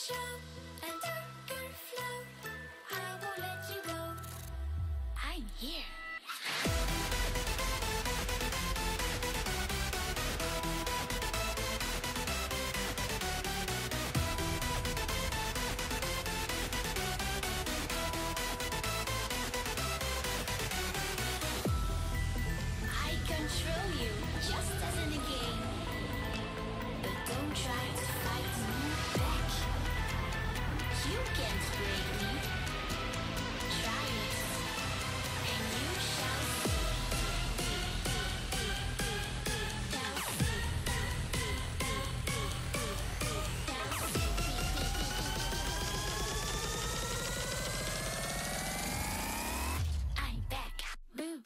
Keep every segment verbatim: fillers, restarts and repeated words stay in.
show a darker flow. I won't let you go. I'm here. I control you, just as in a game. But don't try to fight me back. You can't break me. Try it, and you shall see. I'm back. Boo.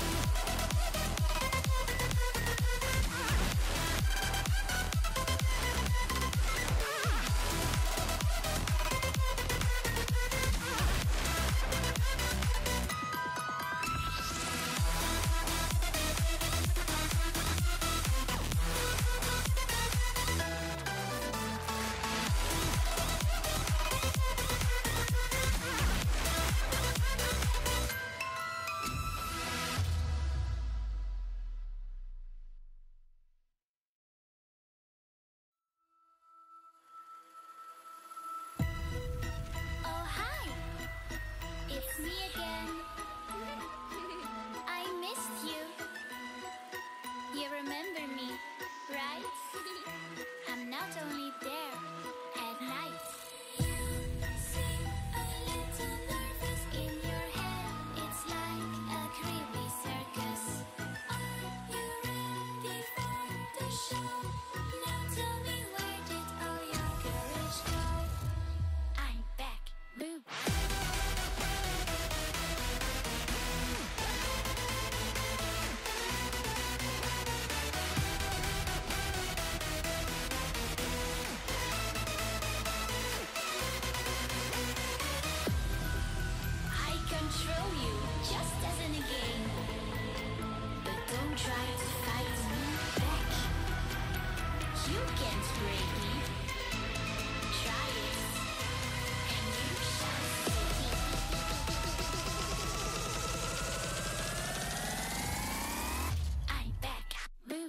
Oh, hi! It's me again. I missed you. You remember me, right? I'm not only there at night. You seem a little nervous in your head. It's like a creepy circus. Are you ready for the show? Now tell me, where did all your courage go? I'm back. Boo. I control you, just as in a game. But don't try to fight me back. You can't break me. Try it, and you shall see. I'm back. Boo.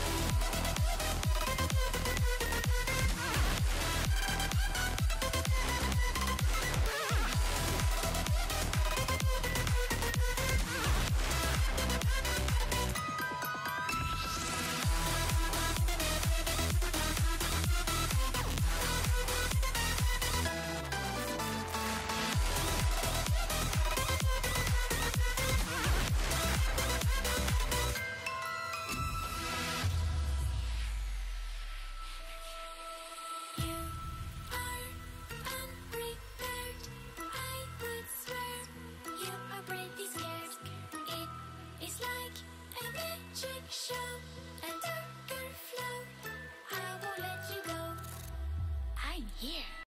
You are unprepared. I would swear you are pretty scared. It is like a magic show.